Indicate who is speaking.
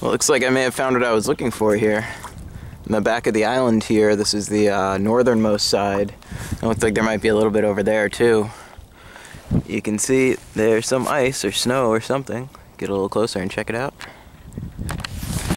Speaker 1: Well, looks like I may have found what I was looking for here. In the back of the island here, this is the northernmost side. It looks like there might be a little bit over there too. You can see there's some ice or snow or something. Get a little closer and check it out.